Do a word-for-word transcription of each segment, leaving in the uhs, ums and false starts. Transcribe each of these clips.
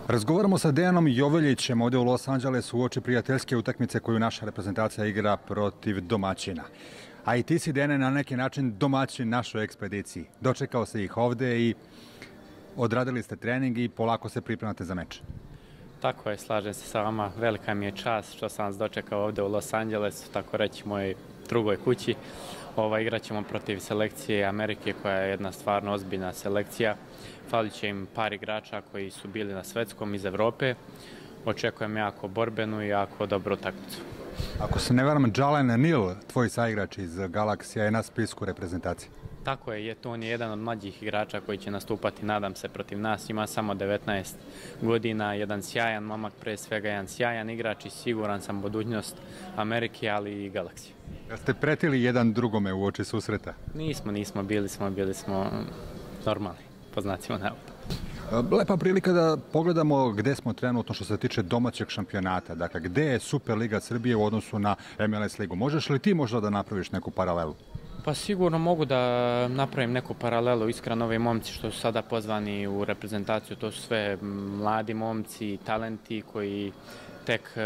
Razgovaramo sa Dejanom Joveljićem ovdje u Los Angelesu uoči prijateljske utakmice koju naša reprezentacija igra protiv domaćina. A i ti si, Dejane, na neki način domaćin našoj ekspediciji. Dočekao se ih ovdje i odradili ste trening i polako se pripremate za meč. Tako je, slažem se sa vama. Velika mi je čast što sam vas dočekao ovdje u Los Angelesu, tako reći mojoj drugoj kući. Ova, igrat ćemo protiv selekcije Amerike koja je jedna stvarno ozbiljna selekcija. Falit će im par igrača koji su bili na svetskom iz Evrope. Očekujem jako borbenu i jako dobru utakmicu. Ako se ne varam, Jalen Neal, tvoj saigrač iz Galaksija, je na spisku reprezentacije. Tako je, to on je jedan od mlađih igrača koji će nastupati, nadam se, protiv nas. Ima samo devetnaest godina, jedan sjajan momak, pre svega jedan sjajan igrač i siguran sam budućnost Amerike, ali i Galaksije. Jeste pretili jedan drugome u oči susreta? Nismo, nismo, bili smo, bili smo normalni, po znacima navoda. Lepa prilika da pogledamo gde smo trenutno što se tiče domaćeg šampionata. Dakle, gde je Superliga Srbije u odnosu na M L S ligu? Možeš li ti možda da napraviš neku paralelu? Pa sigurno mogu da napravim neku paralelu. Iskreno, ovi momci što su sada pozvani u reprezentaciju, to su sve mladi momci, talenti koji tek e,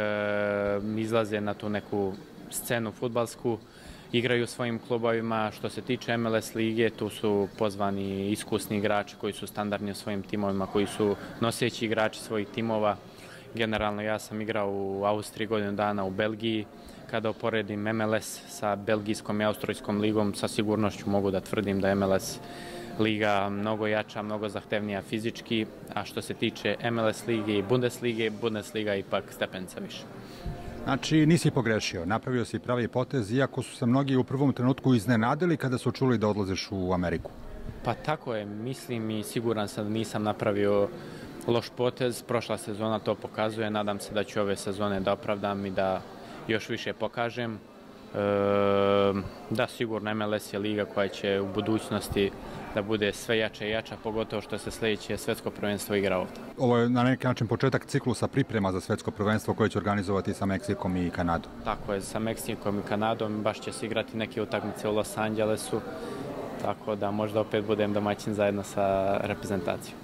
izlaze na tu neku scenu fudbalsku, igraju u svojim klubovima. Što se tiče M L S lige, tu su pozvani iskusni igrači koji su standardni u svojim timovima, koji su noseći igrači svojih timova. Generalno, ja sam igrao u Austriji godinu dana, u Belgiji. Kada oporedim M L S sa belgijskom i austrijskom ligom, sa sigurnošću mogu da tvrdim da je M L S liga mnogo jača, mnogo zahtevnija fizički, a što se tiče M L S lige i Bundeslige, Bundesliga ipak stepenica više. Znači, nisi pogrešio, napravio si pravi potez, iako su se mnogi u prvom trenutku iznenadili kada su čuli da odlaziš u Ameriku. Pa tako je, mislim i siguran sam da nisam napravio loš potez. Prošla sezona to pokazuje, nadam se da ću ove sezone da opravdam i da još više pokažem. E, da, sigurno M L S je liga koja će u budućnosti da bude sve jača i jača, pogotovo što se sljedeće svetsko prvenstvo igra ovdje. Ovo je na neki način početak ciklusa priprema za svetsko prvenstvo koje će organizovati sa Meksikom i Kanadom. Tako je, sa Meksikom i Kanadom baš će se igrati neke utakmice u Los Angelesu, tako da možda opet budem domaćin zajedno sa reprezentacijom.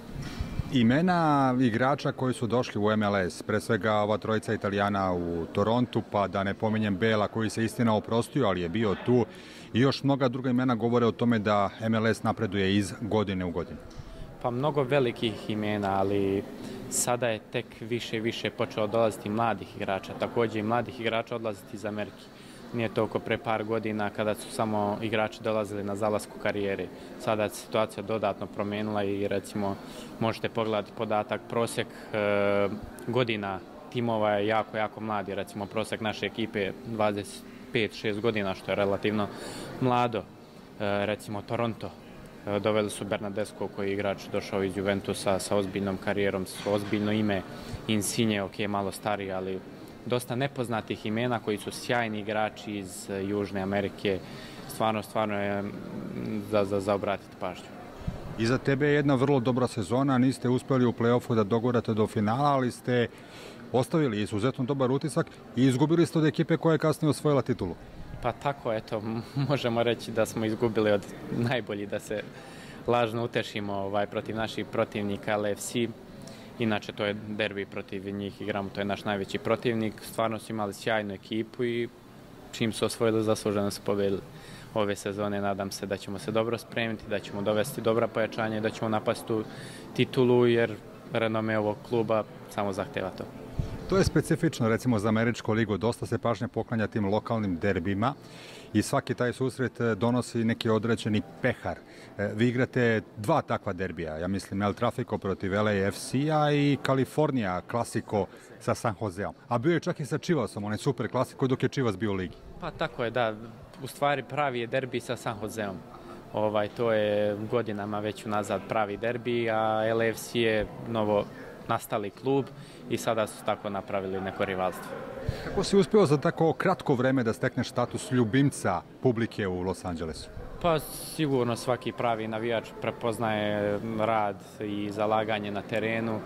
Imena igrača koji su došli u M L S, pre svega ova trojica Italijana u Torontu, pa da ne pominjem Bela koji se istina oprostio, ali je bio tu, i još mnoga druga imena govore o tome da M L S napreduje iz godine u godinu. Pa mnogo velikih imena, ali sada je tek više i više počeo dolaziti mladih igrača, također i mladih igrača odlaziti iz Amerike. Nije toliko pre par godina kada su samo igrači dolazili na zalasku karijere. Sada je situacija dodatno promijenila i recimo možete pogledati podatak, prosjek e, godina timova je jako, jako mladi. Recimo prosjek naše ekipe je dvadeset pet šest godina, što je relativno mlado. E, recimo Toronto, e, doveli su Bernardesco koji je igrač došao iz Juventusa sa ozbiljnom karijerom, sa ozbiljno ime, Insigne, ok, malo stariji, ali dosta nepoznatih imena koji su sjajni igrači iz Južne Amerike. Stvarno, stvarno je za, za, za obratiti pažnju. Iza tebe je jedna vrlo dobra sezona, niste uspjeli u play-offu da dogurate do finala, ali ste ostavili izuzetno dobar utisak i izgubili ste od ekipe koja je kasnije osvojila titulu. Pa tako, eto, možemo reći da smo izgubili od najbolji, da se lažno utešimo ovaj, protiv naših protivnika L F C. Inače, to je derbi protiv njih, igramo, to je naš najveći protivnik. Stvarno su imali sjajnu ekipu i čim su osvojili, zasluženo su pobedili ove sezone. Nadam se da ćemo se dobro spremiti, da ćemo dovesti dobra pojačanja i da ćemo napasti tu titulu, jer renome ovog kluba samo zahteva to. To je specifično, recimo, za američku ligu. Dosta se pažnje poklanja tim lokalnim derbima i svaki taj susret donosi neki određeni pehar. Vi igrate dva takva derbija, ja mislim El Trafico protiv L A F C-a i Kalifornija Klasiko sa San Joseom. A bio je čak i sa Chivasom, onaj super Klasiko dok je Chivas bio u ligi. Pa tako je, da. U stvari pravi je derbi sa San Joseom. Ovaj, to je godinama već unazad pravi derbi, a L A F C je novo nastali klub i sada su tako napravili neko rivalstvo. Kako si uspio za tako kratko vreme da stekneš status ljubimca publike u Los Angelesu? Pa sigurno svaki pravi navijač prepoznaje rad i zalaganje na terenu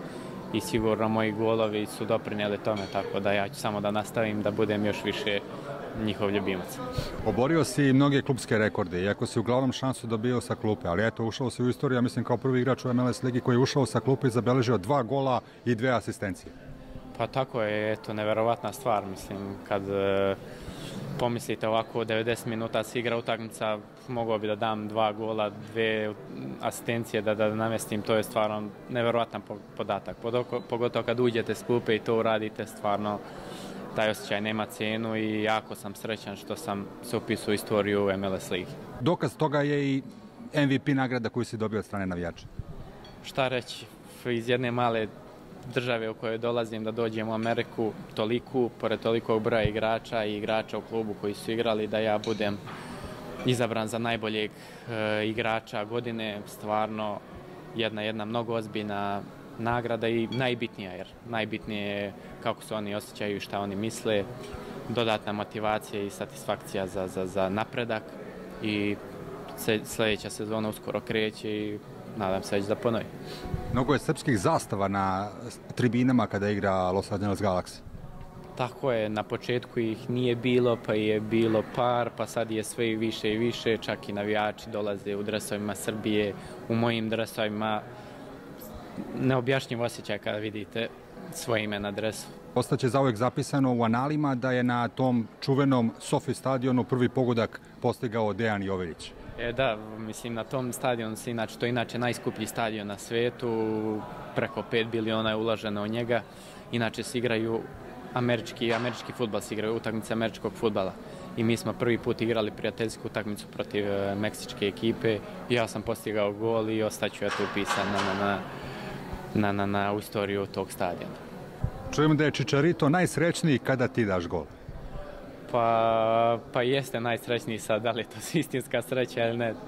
i sigurno moji golovi su doprinijeli tome, tako da ja ću samo da nastavim da budem još više njihov ljubimac. Oborio si mnoge klubske rekorde, iako si uglavnom šansu dobio sa klupe, ali eto, ušao si u istoriju, ja mislim kao prvi igrač u M L S ligi koji je ušao sa klupe i zabeležio dva gola i dve asistencije. Pa tako je, eto, neverovatna stvar, mislim, kad e, pomislite ovako, devedeset minuta se igra utakmica, mogao bi da dam dva gola, dve asistencije, da, da namestim, to je stvarno neverovatan podatak. Pogotovo kad uđete s klupe i to uradite, stvarno taj osjećaj nema cenu i jako sam srećan što sam se upisao u istoriju M L S ligi. Dokaz toga je i M V P nagrada koju si dobio od strane navijača. Šta reći, iz jedne male države u kojoj dolazim da dođem u Ameriku, toliku, pored tolikog broja igrača i igrača u klubu koji su igrali, da ja budem izabran za najboljeg e, igrača godine, stvarno jedna, jedna mnogo ozbiljna nagrada i najbitnija, jer najbitnije je kako se oni osjećaju i šta oni misle, dodatna motivacija i satisfakcija za, za, za napredak i sljedeća sezona uskoro kreće i nadam se već da ponovi. Mnogo je srpskih zastava na tribinama kada igra Los Angeles Galaxy. Tako je, na početku ih nije bilo, pa je bilo par, pa sad je sve i više i više, čak i navijači dolaze u dresovima Srbije, u mojim dresovima. Neobjašnjiv osjećaj kada vidite svoje ime na dresu. Ostaće zauvek zapisano u analima da je na tom čuvenom Sofi stadionu prvi pogodak postigao Dejan Joveljić. E, da, mislim na tom stadionu se inače, to je inače najskuplji stadion na svetu, preko pet biliona je uloženo u njega. Inače se igraju američki, američki fudbal, se igraju utakmice američkog fudbala. I mi smo prvi put igrali prijateljsku utakmicu protiv e, meksičke ekipe i ja sam postigao gol i ostaću eto upisan na, na, na, na, na, na u istoriju tog stadiona. Čujemo da je Čičarito najsrećniji kada ti daš gol. Pa, pa jeste najsrećniji sad, da li je to istinska sreća ili ne,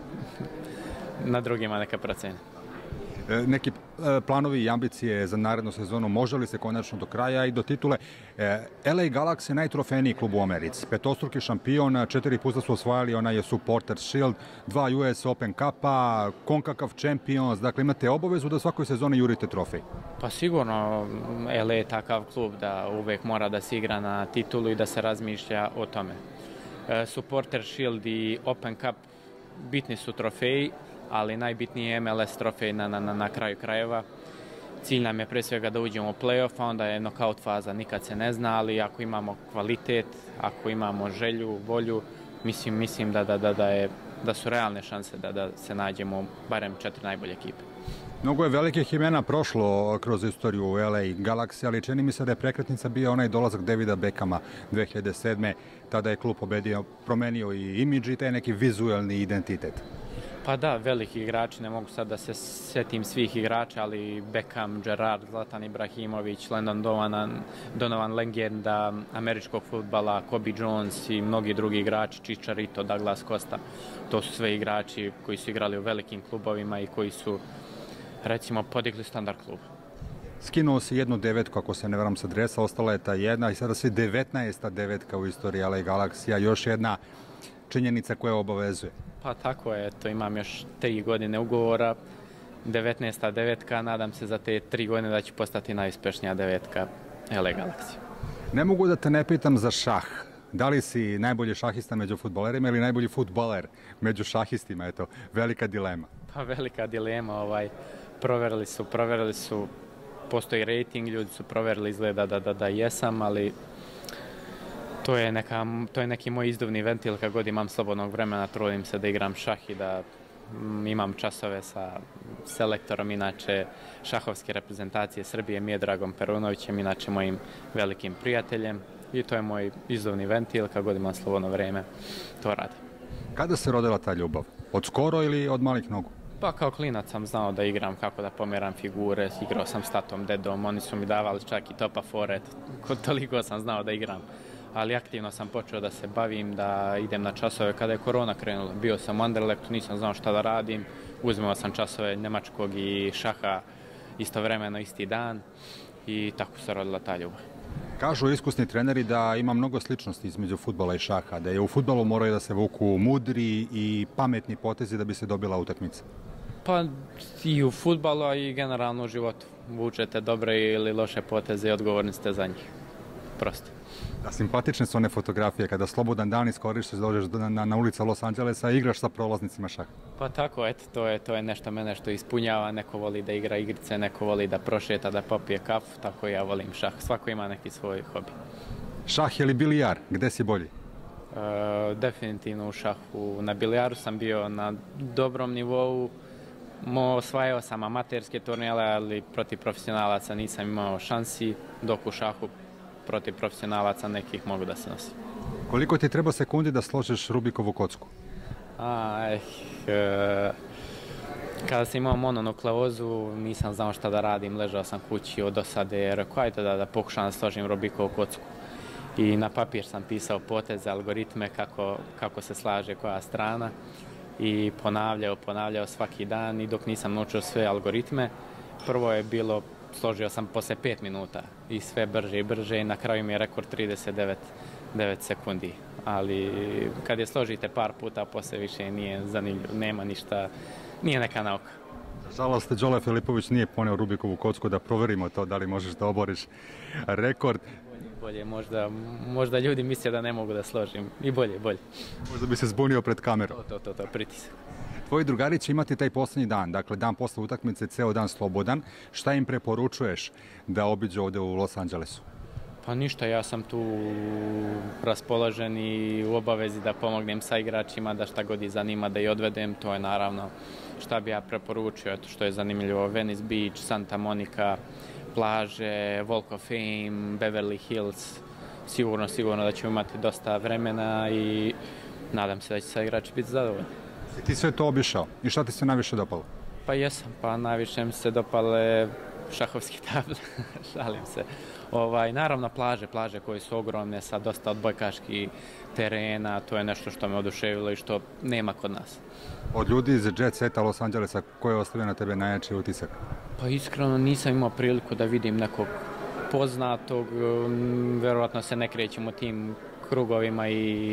na drugima neka procena. E, neki e, planovi i ambicije za narednu sezonu, može li se konačno do kraja i do titule? E, L A Galaxy je najtrofejniji klub u Americi. Petostruki šampion, četiri puta su osvajali onaj Supporters Shield, dva U S Open Cupa, CONCACAF Champions, dakle imate obavezu da svakoj sezoni jurite trofej. Pa sigurno, L A je takav klub da uvek mora da se igra na titulu i da se razmišlja o tome. E, Supporters Shield i Open Cup bitni su trofeji, ali najbitniji je M L S trofej na, na, na kraju krajeva. Cilj nam je pre svega da uđemo u play-off, a onda je knockout faza, nikad se ne zna, ali ako imamo kvalitet, ako imamo želju, volju, mislim, mislim da, da, da, da, je, da su realne šanse da, da se nađemo barem četiri najbolje ekipe. Mnogo je velikih imena prošlo kroz istoriju u L A Galaxy, ali čini mi se da je prekretnica bio onaj dolazak Davida Beckhama dve hiljade sedme. Tada je klub pobedio, promenio i imidž i taj neki vizualni identitet. Pa da, veliki igrači, ne mogu sad da se setim svih igrača, ali Beckham, Gerrard, Zlatan Ibrahimović, Landon Donovan, Donovan legenda američkog fudbala, Kobe Jones i mnogi drugi igrači, Chicharito, Douglas Costa. To su sve igrači koji su igrali u velikim klubovima i koji su, recimo, podigli standard klub. Skinuo si jednu devetku, ako se ne varam, sa dresa, ostala je ta jedna i sada si devetnaesta devetka u istoriji L A Galaxy, još jedna činjenica koja obavezuje. Pa tako je, to imam još tri godine ugovora, devetnaesta devetka, nadam se za te tri godine da će postati najuspešnija devetka L A Galaxy. Ne mogu da te ne pitam za šah. Da li si najbolji šahista među fudbalerima ili najbolji fudbaler među šahistima? Eto, velika dilema. Pa velika dilema, ovaj, proverili su, proverili su, postoji rating, ljudi su proverili, izgleda da, da, da jesam, ali to je, neka, to je neki moj izduvni ventil kad god imam slobodnog vremena, trudim se da igram šah i da mm, imam časove sa selektorom, inače šahovske reprezentacije Srbije, Miodragom Perunovićem, inače mojim velikim prijateljem. I to je moj izduvni ventil, kad god imam slobodno vreme, to radim. Kada se rodila ta ljubav? Od skoro ili od malih nogu? Pa kao klinac sam znao da igram, kako da pomeram figure, igrao sam s tatom, dedom, oni su mi davali čak i topa fore, toliko sam znao da igram. Ali aktivno sam počeo da se bavim, da idem na časove kada je korona krenula. Bio sam u Anderlechtu, nisam znao šta da radim, uzmeo sam časove njemačkog i šaha istovremeno, isti dan i tako se rodila ta ljubav. Kažu iskusni treneri da ima mnogo sličnosti između fudbala i šaha, da je u fudbalu moraju da se vuku mudri i pametni potezi da bi se dobila utakmica. Pa i u fudbalu, a i generalno u životu. vučete dobre ili loše poteze i odgovorni ste za njih. Prosto. Da, simpatične su one fotografije kada slobodan dan iskoristiš, dođeš na, na, na ulica Los Angelesa i igraš sa prolaznicima šah. Pa tako, eto, to je, to je nešto mene što ispunjava. Neko voli da igra igrice, neko voli da prošeta, da popije kafu, tako ja volim šah. Svako ima neki svoj hobi. Šah ili bilijar, gde si bolji? E, definitivno u šahu. Na bilijaru sam bio na dobrom nivou. Mo, osvajao sam amaterske turnire, ali protiv profesionalaca nisam imao šansi, dok u šahu protiv profesionalaca nekih mogu da se nosim. Koliko ti treba sekundi da složiš Rubikovu kocku? A, eh, e, kada sam imao mononukleozu, nisam znao šta da radim, ležao sam kući od dosade, rekao ajde da, da pokušam da složim Rubikovu kocku. I na papir sam pisao poteze, algoritme, kako, kako se slaže koja strana. I ponavljao, ponavljao svaki dan i dok nisam naučio sve algoritme, prvo je bilo, složio sam posle pet minuta i sve brže i brže i na kraju mi je rekord trideset devet sekundi. Ali kad je složite par puta, posle više nije zanimljivo, nema ništa, nije neka nauka. Žalost, Đole Filipović nije poneo Rubikovu kocku, da proverimo to da li možeš da oboriš rekord. Bolje, možda, možda ljudi misle da ne mogu da složim. I bolje, bolje. Možda bi se zbunio pred kamerom. To, to, to, to, pritisak. Tvoji drugari će imati taj poslednji dan, dakle dan posle utakmice, ceo dan slobodan. Šta im preporučuješ da obiđu ovde u Los Angelesu? Pa ništa, ja sam tu raspoložen i u obavezi da pomognem sa igračima, da šta god ih zanima da i odvedem. To je naravno šta bi ja preporučio, eto što je zanimljivo, Venice Beach, Santa Monica, plaže, Walk of Fame, Beverly Hills. Sigurno, sigurno da ćemo imati dosta vremena i nadam se da će sa igrači biti zadovoljni. I ti sve to obišao i šta ti se najviše dopalo? Pa jesam, pa najviše mi se dopale šahovske table, šalim se. Ovaj, naravno plaže, plaže koje su ogromne sa dosta odbojkaških terena, to je nešto što me oduševilo i što nema kod nas. Od ljudi iz Jet Seta Los Angelesa, ko je ostavio na tebe najjači utisak? Pa iskreno nisam imao priliku da vidim nekog poznatog, verovatno se ne krećem u tim krugovima i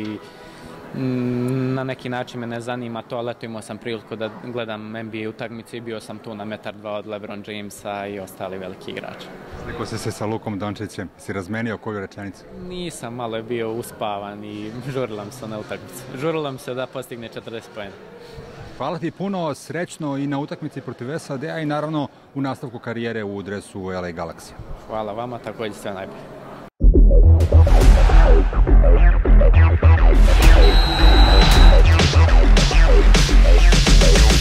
na neki način me ne zanima to, ali eto imao sam priliku da gledam N B A utakmice i bio sam tu na metar dva od LeBron Jamesa i ostali veliki igrači. Sliko si se sa Lukom Dončićem, si razmenio koju rečenicu? Nisam, malo je bio uspavan i žurilam se na utakmicu. Žurilam se da postigne četrdeset poena. Hvala ti puno, srećno i na utakmici protiv S A D-a i naravno u nastavku karijere u dresu L A Galaxy. Hvala vama, također sve najbolje. We'll be right back.